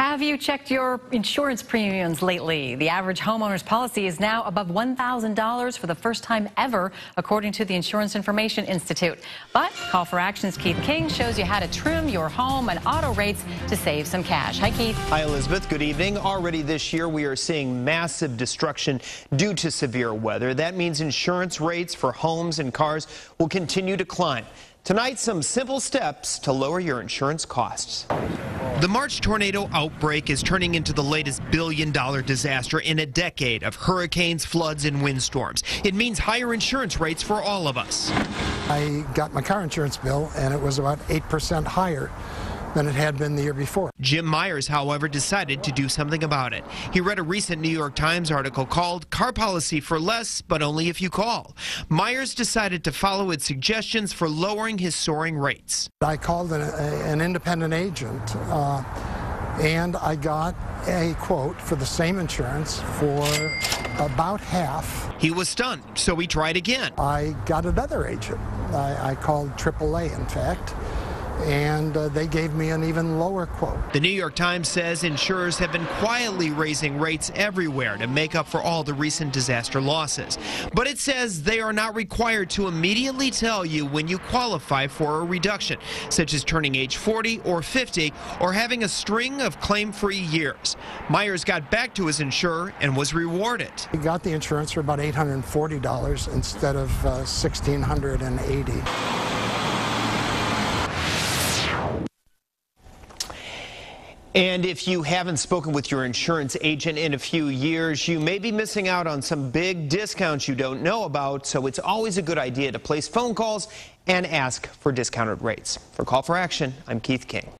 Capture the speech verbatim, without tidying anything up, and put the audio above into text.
Have you checked your insurance premiums lately? The average homeowner's policy is now above one thousand dollars for the first time ever, according to the Insurance Information Institute. But Call for Action's Keith King shows you how to trim your home and auto rates to save some cash. Hi, Keith. Hi, Elizabeth. Good evening. Already this year, we are seeing massive destruction due to severe weather. That means insurance rates for homes and cars will continue to climb. Tonight, some simple steps to lower your insurance costs. The March tornado outbreak is turning into the latest billion-dollar disaster in a decade of hurricanes, floods, and windstorms. It means higher insurance rates for all of us. I got my car insurance bill, and it was about eight percent higher than it had been the year before. Jim Myers, however, decided to do something about it. He read a recent New York Times article called "Car Policy for Less, but Only If You Call." Myers decided to follow its suggestions for lowering his soaring rates. I called an, a, an independent agent, uh, and I got a quote for the same insurance for about half. He was stunned, so he tried again. I got another agent. I, I called triple A, in fact, and uh, they gave me an even lower quote. The New York Times says insurers have been quietly raising rates everywhere to make up for all the recent disaster losses. But it says they are not required to immediately tell you when you qualify for a reduction, such as turning age forty or fifty or having a string of claim-free years. Myers got back to his insurer and was rewarded. He got the insurance for about eight hundred forty dollars instead of uh, one thousand six hundred eighty dollars. And if you haven't spoken with your insurance agent in a few years, you may be missing out on some big discounts you don't know about, so it's always a good idea to place phone calls and ask for discounted rates. For Call for Action, I'm Keith King.